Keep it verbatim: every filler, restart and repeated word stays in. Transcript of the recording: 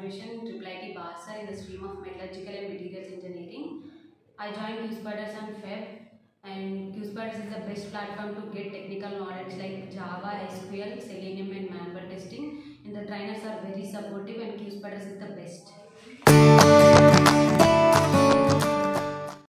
graduation, Triple I T Basa in the stream of Metallurgical and Materials Engineering. I joined QSpiders on Feb, and QSpiders is the best platform to get technical knowledge like Java, S Q L, Selenium and manual testing. And the trainers are very supportive, and QSpiders is the best.